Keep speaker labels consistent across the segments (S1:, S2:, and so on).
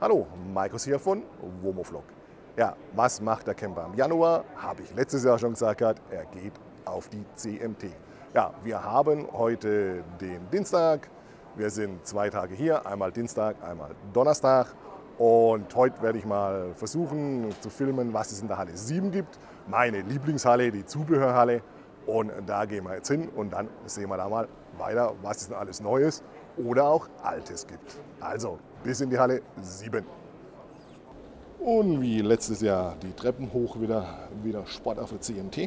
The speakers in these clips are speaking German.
S1: Hallo, Markus hier von Womoflog. Ja, was macht der Camper im Januar? Habe ich letztes Jahr schon gesagt, er geht auf die CMT. Ja, wir haben heute den Dienstag. Wir sind 2 Tage hier, einmal Dienstag, einmal Donnerstag. Und heute werde ich mal versuchen zu filmen, was es in der Halle 7 gibt. Meine Lieblingshalle, die Zubehörhalle. Und da gehen wir jetzt hin und dann sehen wir da mal weiter, was es denn alles Neues oder auch Altes gibt. Also bis in die Halle 7. Und wie letztes Jahr die Treppen hoch wieder Sport auf der CMT.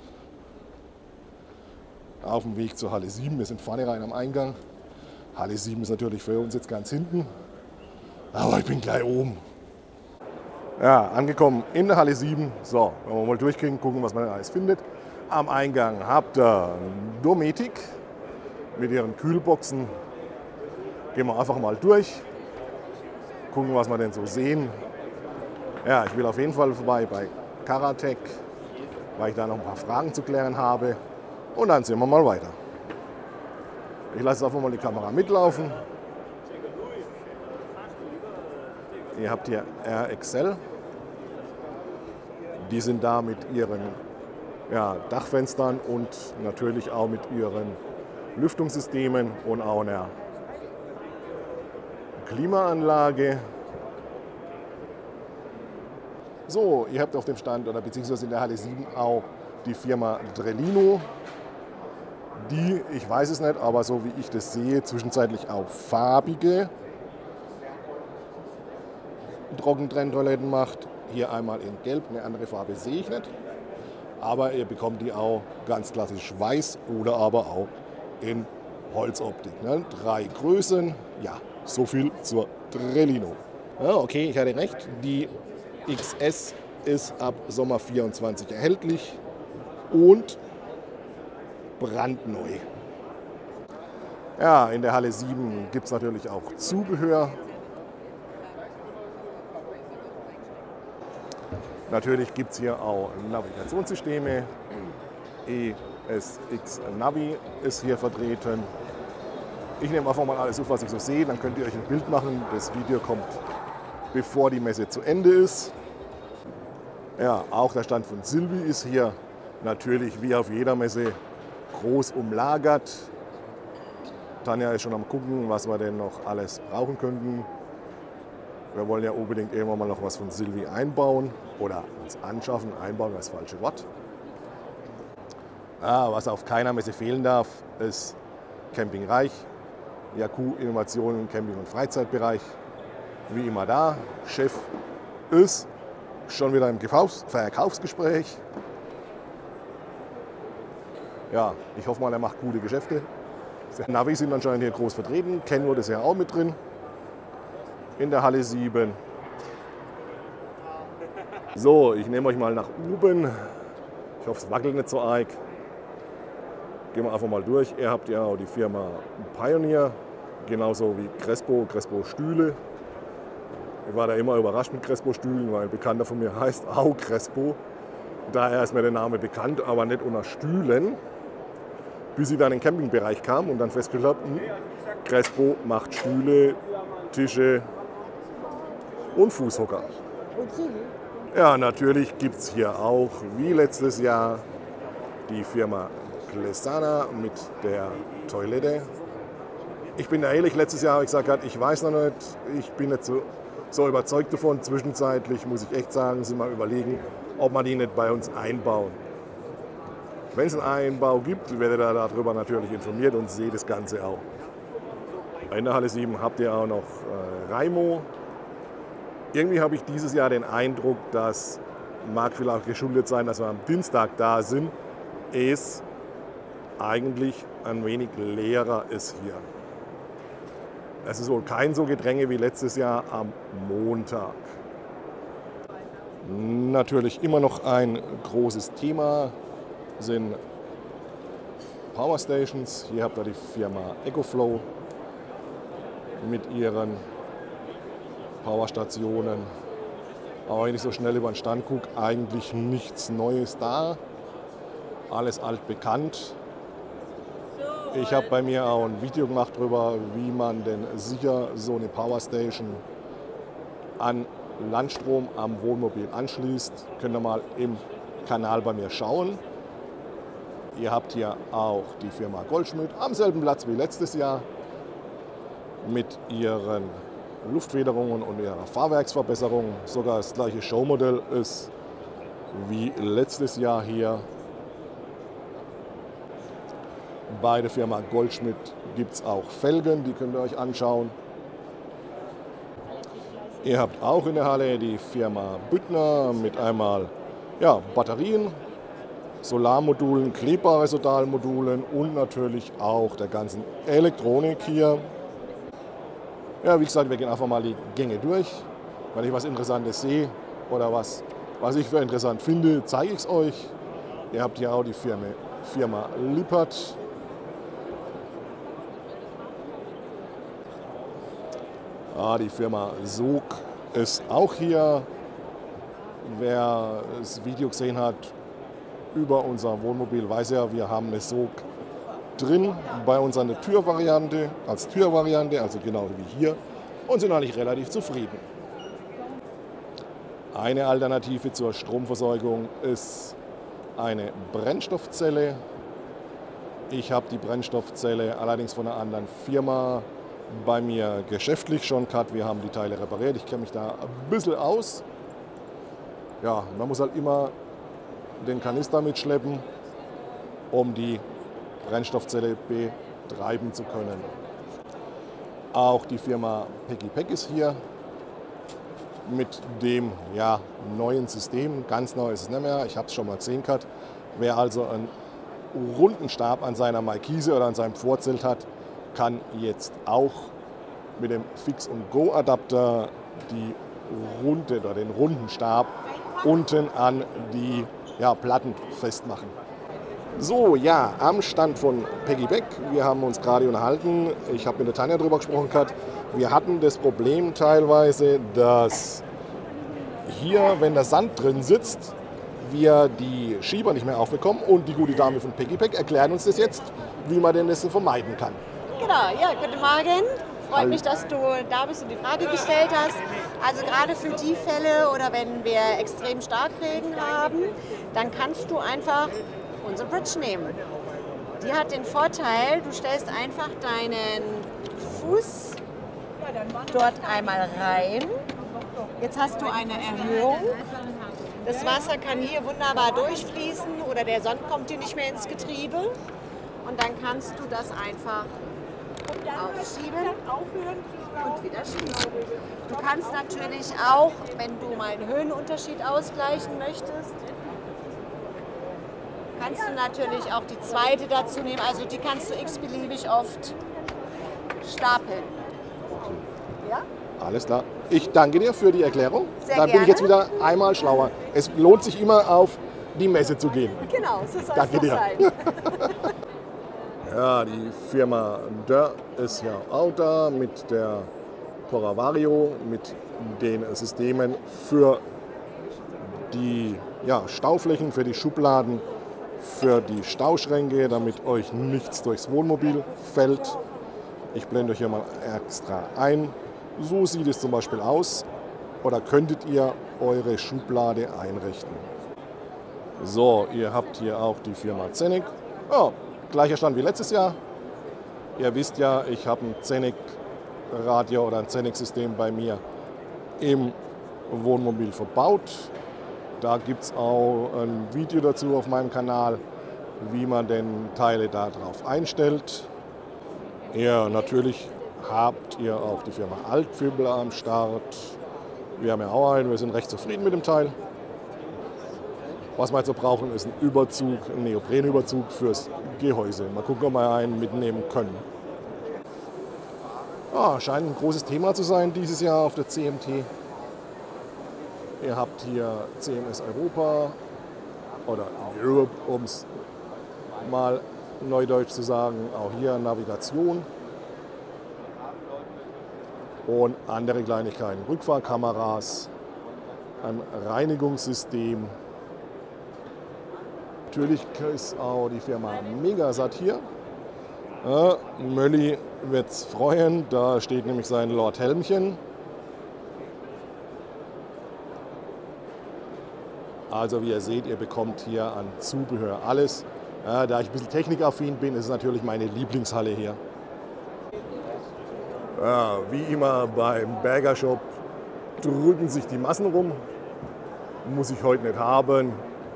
S1: Auf dem Weg zur Halle 7. Wir sind vorne rein am Eingang. Halle 7 ist natürlich für uns jetzt ganz hinten. Aber ich bin gleich oben. Ja, angekommen in der Halle 7. So, wenn wir mal durchkriegen, gucken, was man alles findet. Am Eingang habt ihr Dometic mit ihren Kühlboxen. Gehen wir einfach mal durch. Gucken, was wir denn so sehen. Ja, ich will auf jeden Fall vorbei bei Karatec, weil ich da noch ein paar Fragen zu klären habe. Und dann sehen wir mal weiter. Ich lasse einfach mal die Kamera mitlaufen. Ihr habt hier RXL. Die sind da mit ihren Dachfenstern und natürlich auch mit ihren Lüftungssystemen und auch einer Klimaanlage. So, ihr habt auf dem Stand oder beziehungsweise in der Halle 7 auch die Firma Drellino, die, ich weiß es nicht, aber so wie ich das sehe, zwischenzeitlich auch farbige Trockentrenntoiletten macht. Hier einmal in Gelb, eine andere Farbe sehe ich nicht. Aber ihr bekommt die auch ganz klassisch weiß oder aber auch in Holzoptik. 3 Größen, ja, so viel zur Drellino. Ja, okay, ich hatte recht, die XS ist ab Sommer 24 erhältlich und brandneu. Ja, in der Halle 7 gibt es natürlich auch Zubehör. Natürlich gibt es hier auch Navigationssysteme. ESX Navi ist hier vertreten. Ich nehme einfach mal alles auf, was ich so sehe, dann könnt ihr euch ein Bild machen. Das Video kommt, bevor die Messe zu Ende ist. Ja, auch der Stand von Silby ist hier natürlich wie auf jeder Messe groß umlagert. Tanja ist schon am gucken, was wir denn noch alles brauchen könnten. Wir wollen ja unbedingt irgendwann mal noch was von Silby einbauen oder uns anschaffen. Einbauen ist das falsche Wort. Was auf keiner Messe fehlen darf, ist Camping Reich. Yaku Innovationen im Camping- und Freizeitbereich. Wie immer da. Chef ist schon wieder im Verkaufsgespräch. Ja, ich hoffe mal, er macht gute Geschäfte. Navi sind anscheinend hier groß vertreten. Kenwood ist ja auch mit drin. In der Halle 7. So, ich nehme euch mal nach oben. Ich hoffe, es wackelt nicht so arg. Gehen wir einfach mal durch. Ihr habt ja auch die Firma Pioneer, genauso wie Crespo Stühle. Ich war da immer überrascht mit Crespo Stühlen, weil ein Bekannter von mir heißt auch Crespo. Daher ist mir der Name bekannt, aber nicht unter Stühlen. Bis ich dann in den Campingbereich kam und dann festgestellt habe, Crespo macht Stühle, Tische und Fußhocker. Ja, natürlich gibt es hier auch, wie letztes Jahr, die Firma Glesana mit der Toilette. Ich bin da ehrlich, letztes Jahr habe ich gesagt, ich weiß noch nicht, ich bin nicht so überzeugt davon. Zwischenzeitlich muss ich echt sagen, sind wir überlegen, ob man die nicht bei uns einbauen. Wenn es einen Einbau gibt, werdet ihr darüber natürlich informiert und seht das Ganze auch. In der Halle 7 habt ihr auch noch Raimo. Irgendwie habe ich dieses Jahr den Eindruck, das mag vielleicht geschuldet sein, dass wir am Dienstag da sind, es eigentlich ein wenig leerer ist hier. Es ist wohl kein so Gedränge wie letztes Jahr am Montag. Natürlich immer noch ein großes Thema sind Power Stations. Hier habt ihr die Firma EcoFlow mit ihren Powerstationen. Aber wenn ich so schnell über den Stand gucke, eigentlich nichts Neues da. Alles altbekannt. Ich habe bei mir auch ein Video gemacht darüber, wie man denn sicher so eine Powerstation an Landstrom am Wohnmobil anschließt, könnt ihr mal im Kanal bei mir schauen. Ihr habt hier auch die Firma Goldschmidt am selben Platz wie letztes Jahr mit ihren Luftfederungen und ihrer Fahrwerksverbesserung. Sogar das gleiche Showmodell ist wie letztes Jahr hier. Bei der Firma Goldschmidt gibt es auch Felgen, die könnt ihr euch anschauen. Ihr habt auch in der Halle die Firma Büttner mit einmal Batterien, Solarmodulen, klebbare Solarmodulen und natürlich auch der ganzen Elektronik hier. Ja, wie gesagt, wir gehen einfach mal die Gänge durch. Wenn ich was Interessantes sehe oder was ich für interessant finde, zeige ich es euch. Ihr habt hier auch die Firma Lippert. Die Firma Sog ist auch hier. Wer das Video gesehen hat über unser Wohnmobil, weiß ja, wir haben eine Sog drin bei uns eine Türvariante, als Türvariante, also genau wie hier, und sind eigentlich relativ zufrieden. Eine Alternative zur Stromversorgung ist eine Brennstoffzelle. Ich habe die Brennstoffzelle allerdings von einer anderen Firma bei mir geschäftlich schon gehabt. Wir haben die Teile repariert. Ich kenne mich da ein bisschen aus. Ja, man muss halt immer den Kanister mitschleppen, um die Brennstoffzelle betreiben zu können. Auch die Firma Peggy ist hier mit dem neuen System. Ganz neu ist es nicht mehr. Ich habe es schon mal gesehen gehabt. Wer also einen runden Stab an seiner Markise oder an seinem Vorzelt hat, kann jetzt auch mit dem Fix- und Go-Adapter den runden Stab unten an die Platten festmachen. So, ja, am Stand von Peggy Beck. Wir haben uns gerade unterhalten. Ich habe mit der Tanja darüber gesprochen gehabt. Wir hatten das Problem teilweise, dass hier, wenn der Sand drin sitzt, wir die Schieber nicht mehr aufbekommen. Und die gute Dame von Peggy Beck erklärt uns das jetzt, wie man denn das vermeiden kann.
S2: Genau, ja, guten Morgen. Freut mich, dass du da bist und die Frage gestellt hast. Also gerade für die Fälle oder wenn wir extrem Starkregen haben, dann kannst du einfach unsere Bridge nehmen. Die hat den Vorteil, du stellst einfach deinen Fuß dort einmal rein. Jetzt hast du eine Erhöhung. Das Wasser kann hier wunderbar durchfließen oder der Sand kommt dir nicht mehr ins Getriebe. Und dann kannst du das einfach aufschieben und wieder schließen. Du kannst natürlich auch, wenn du mal einen Höhenunterschied ausgleichen möchtest, kannst du natürlich auch die zweite dazu nehmen. Also die kannst du x-beliebig oft stapeln.
S1: Okay.
S2: Ja?
S1: Alles klar. Ich danke dir für die Erklärung.
S2: Sehr
S1: da bin ich
S2: gerne.
S1: jetzt wieder einmal schlauer. Es lohnt sich immer, auf die Messe zu gehen.
S2: Genau, so soll
S1: Danke
S2: es
S1: dir.
S2: sein.
S1: Ja, die Firma Dörr ist ja auch da mit der Poravario, mit den Systemen für die Stauflächen, für die Schubladen, für die Stauschränke, damit euch nichts durchs Wohnmobil fällt. Ich blende euch hier mal extra ein. So sieht es zum Beispiel aus. Oder könntet ihr eure Schublade einrichten. So, ihr habt hier auch die Firma Zenek. Oh, gleicher Stand wie letztes Jahr. Ihr wisst ja, ich habe ein Zenek-Radio oder ein Zenek-System bei mir im Wohnmobil verbaut. Da gibt es auch ein Video dazu auf meinem Kanal, wie man denn Teile darauf einstellt. Ja, natürlich habt ihr auch die Firma Altfibel am Start. Wir haben ja auch einen, wir sind recht zufrieden mit dem Teil. Was wir jetzt so brauchen, ist ein Überzug, ein Neoprenüberzug fürs Gehäuse. Mal gucken, ob wir einen mitnehmen können. Scheint ein großes Thema zu sein dieses Jahr auf der CMT. Ihr habt hier CMS Europa oder Europe, um es mal neudeutsch zu sagen. Auch hier Navigation und andere Kleinigkeiten. Rückfahrkameras, ein Reinigungssystem. Natürlich ist auch die Firma Megasat hier. Mölli wird es freuen, da steht nämlich sein Lord Helmchen. Also wie ihr seht, ihr bekommt hier an Zubehör alles. Da ich ein bisschen technikaffin bin, ist es natürlich meine Lieblingshalle hier. Ja, wie immer beim Burger Shop drücken sich die Massen rum. Muss ich heute nicht haben.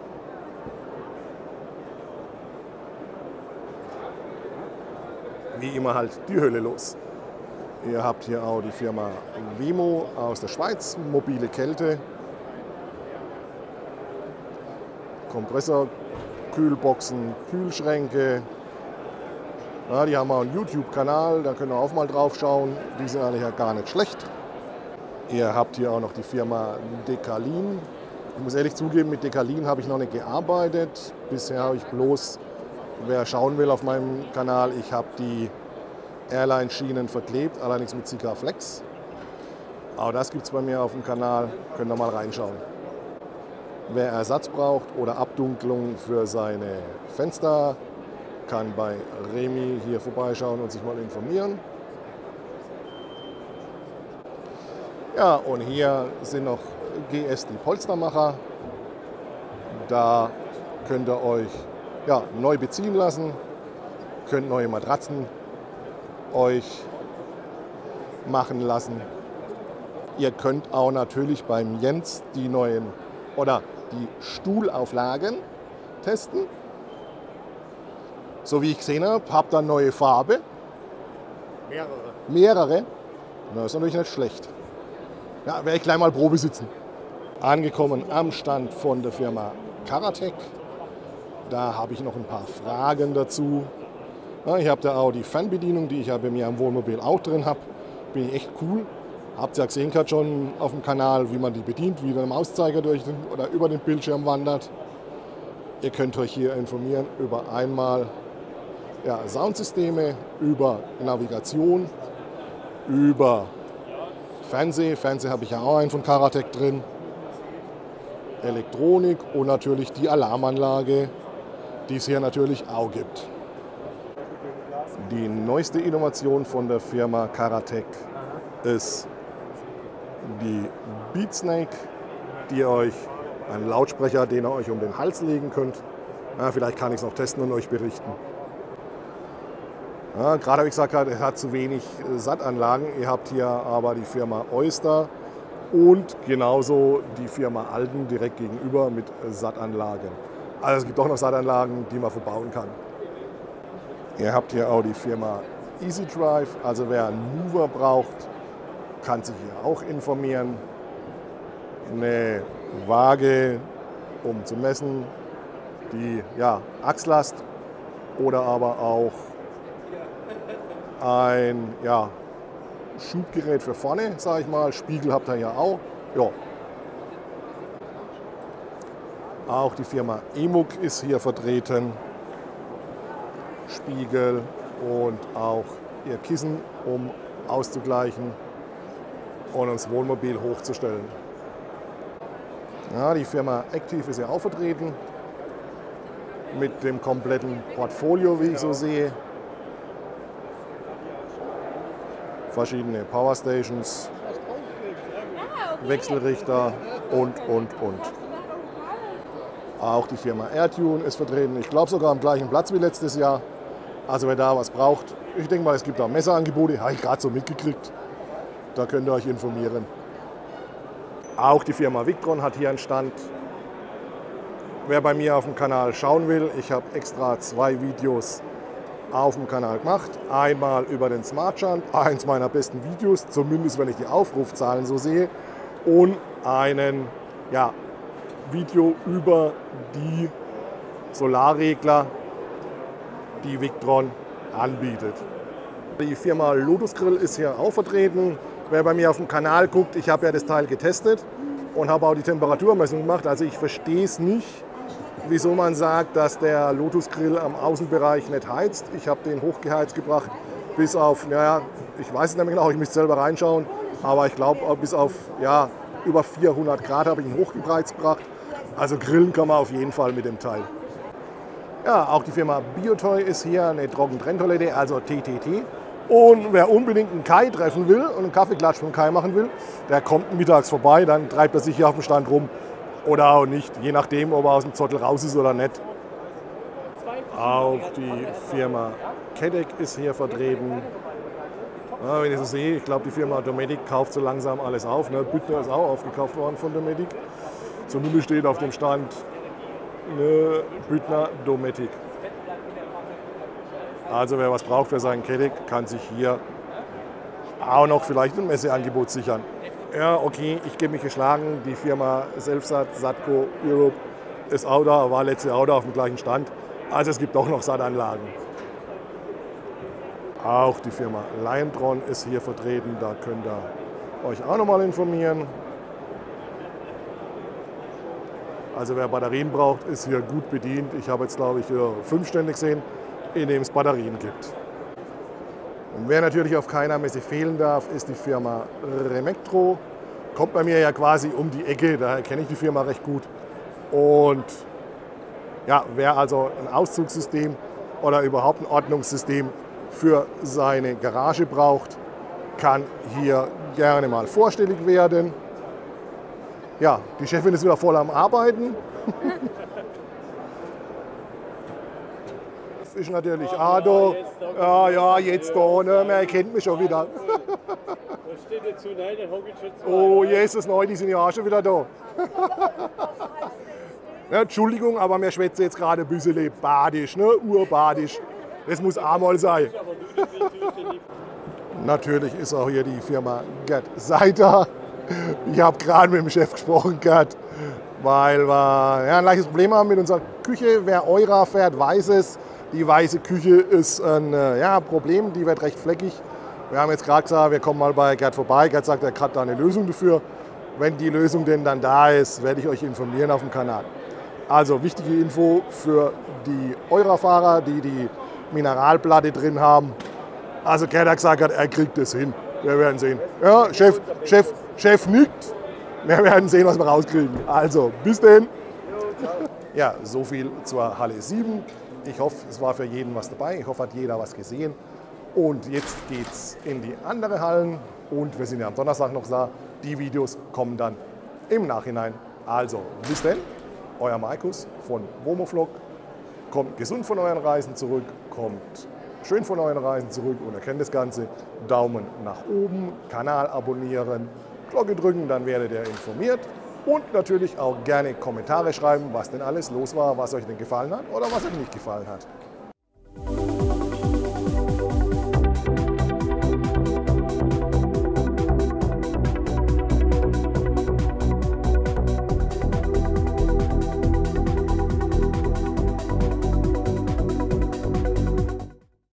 S1: Wie immer halt die Hölle los. Ihr habt hier auch die Firma Wemo aus der Schweiz, mobile Kälte. Kompressor, Kühlboxen, Kühlschränke. Ja, die haben auch einen YouTube-Kanal, da könnt ihr auch mal drauf schauen. Die sind alle ja gar nicht schlecht. Ihr habt hier auch noch die Firma Decalin. Ich muss ehrlich zugeben, mit Decalin habe ich noch nicht gearbeitet. Bisher habe ich bloß, wer schauen will auf meinem Kanal, ich habe die Airline-Schienen verklebt, allerdings mit Sikaflex. Auch das gibt es bei mir auf dem Kanal, könnt ihr mal reinschauen. Wer Ersatz braucht oder Abdunklung für seine Fenster, kann bei Remi hier vorbeischauen und sich mal informieren. Ja, und hier sind noch GS die Polstermacher. Da könnt ihr euch neu beziehen lassen, könnt neue Matratzen euch machen lassen. Ihr könnt auch natürlich beim Jens die neuen oder die Stuhlauflagen testen. So wie ich gesehen habe, habt ihr eine neue Farbe. Mehrere. Das ist natürlich nicht schlecht. Ja, werde ich gleich mal Probe sitzen. Angekommen am Stand von der Firma Karatec. Da habe ich noch ein paar Fragen dazu. Ja, ich habe da auch die Fernbedienung, die ich ja bei mir am Wohnmobil auch drin habe. Bin ich echt cool. Habt ihr ja gesehen gerade schon auf dem Kanal, wie man die bedient, wie der Mauszeiger durch den, oder über den Bildschirm wandert. Ihr könnt euch hier informieren über einmal Soundsysteme, über Navigation, über Fernseh. Fernseh habe ich ja auch einen von Karatec drin. Elektronik und natürlich die Alarmanlage, die es hier natürlich auch gibt. Die neueste Innovation von der Firma Karatec ist die Beatsnake, die euch einen Lautsprecher, den ihr euch um den Hals legen könnt. Ja, vielleicht kann ich es noch testen und euch berichten. Ja, gerade habe ich gesagt, er hat zu wenig SAT-Anlagen. Ihr habt hier aber die Firma Oyster und genauso die Firma Alden direkt gegenüber mit SAT-Anlagen. Also es gibt doch noch SAT-Anlagen, die man verbauen kann. Ihr habt hier auch die Firma Easy Drive, also wer einen Mover braucht, kann sich hier auch informieren. Eine Waage, um zu messen, die Achslast oder aber auch ein Schubgerät für vorne, sage ich mal. Spiegel habt ihr ja auch. Ja. Auch die Firma Emuk ist hier vertreten. Spiegel und auch ihr Kissen, um auszugleichen und das Wohnmobil hochzustellen. Ja, die Firma Active ist ja auch vertreten mit dem kompletten Portfolio, wie ich so sehe. Verschiedene Powerstations, Wechselrichter und. Auch die Firma Airtune ist vertreten. Ich glaube sogar am gleichen Platz wie letztes Jahr. Also wer da was braucht, ich denke mal, es gibt auch Messerangebote, habe ich gerade so mitgekriegt. Da könnt ihr euch informieren. Auch die Firma Victron hat hier einen Stand. Wer bei mir auf dem Kanal schauen will, ich habe extra 2 Videos auf dem Kanal gemacht. Einmal über den Smartstand, eins meiner besten Videos, zumindest wenn ich die Aufrufzahlen so sehe. Und einen Video über die Solarregler, die Victron anbietet. Die Firma Lotus Grill ist hier auch vertreten. Wer bei mir auf dem Kanal guckt, ich habe ja das Teil getestet und habe auch die Temperaturmessung gemacht. Also ich verstehe es nicht, wieso man sagt, dass der Lotus Grill am Außenbereich nicht heizt. Ich habe den hochgeheizt gebracht bis auf, ich weiß es nicht mehr genau, ich müsste selber reinschauen, aber ich glaube bis auf über 400 Grad habe ich ihn hochgeheizt gebracht. Also grillen kann man auf jeden Fall mit dem Teil. Ja, auch die Firma Biotoy ist hier, eine Trockentrenntoilette, also TTT. Und wer unbedingt einen Kai treffen will und einen Kaffeeklatsch vom Kai machen will, der kommt mittags vorbei, dann treibt er sich hier auf dem Stand rum. oder auch nicht, je nachdem, ob er aus dem Zottel raus ist oder nicht. Auch die Firma Kedek ist hier vertreten. Ja, wenn ich so sehe, ich glaube, die Firma Dometic kauft so langsam alles auf. Ne? Büttner ist auch aufgekauft worden von Dometic. Zumindest steht auf dem Stand Büttner Dometic. Also wer was braucht für seinen Kedek, kann sich hier auch noch vielleicht ein Messeangebot sichern. Ja, okay, ich gebe mich geschlagen. Die Firma Selfsat, Satco Europe ist auch da, war letztes Jahr auch da auf dem gleichen Stand. Also es gibt doch noch Satanlagen. Auch die Firma Liontron ist hier vertreten, da könnt ihr euch auch noch mal informieren. Also wer Batterien braucht, ist hier gut bedient. Ich habe jetzt, glaube ich, 5 Stände gesehen, in denen es Batterien gibt. Und wer natürlich auf keiner Messe fehlen darf, ist die Firma Remektro. Kommt bei mir ja quasi um die Ecke, daher kenne ich die Firma recht gut. Und ja, wer also ein Auszugssystem oder überhaupt ein Ordnungssystem für seine Garage braucht, kann hier gerne mal vorstellig werden. Ja, die Chefin ist wieder voll am Arbeiten. Ist natürlich Ado. Ja, jetzt da, ne? Man erkennt mich schon wieder. Oh, Jesus, neu, die sind ja auch schon wieder da. Ja, Entschuldigung, aber mir schwätzt jetzt gerade ein bisschen badisch, ne? Urbadisch. Das muss auch mal sein. Natürlich ist auch hier die Firma Gerd Seiter. Ich habe gerade mit dem Chef gesprochen, Gerd, weil wir ja, ein leichtes Problem haben mit unserer Küche. Wer Eura fährt, weiß es. Die weiße Küche ist ein Problem, die wird recht fleckig. Wir haben jetzt gerade gesagt, wir kommen mal bei Gerd vorbei. Gerd sagt, er hat da eine Lösung dafür. Wenn die Lösung denn dann da ist, werde ich euch informieren auf dem Kanal. Also wichtige Info für die Eura-Fahrer, die die Mineralplatte drin haben. Also Gerd hat gesagt, er kriegt das hin. Wir werden sehen. Ja, Chef nickt. Wir werden sehen, was wir rauskriegen. Also, bis denn. Ja, so viel zur Halle 7. Ich hoffe, es war für jeden was dabei. Ich hoffe, hat jeder was gesehen. Und jetzt geht's in die anderen Hallen. Und wir sind ja am Donnerstag noch da. Die Videos kommen dann im Nachhinein. Also, bis denn. Euer Markus von Womoflog. Kommt gesund von euren Reisen zurück. Kommt schön von euren Reisen zurück und erkennt das Ganze. Daumen nach oben, Kanal abonnieren, Glocke drücken, dann werdet ihr informiert. Und natürlich auch gerne Kommentare schreiben, was denn alles los war, was euch denn gefallen hat oder was euch nicht gefallen hat.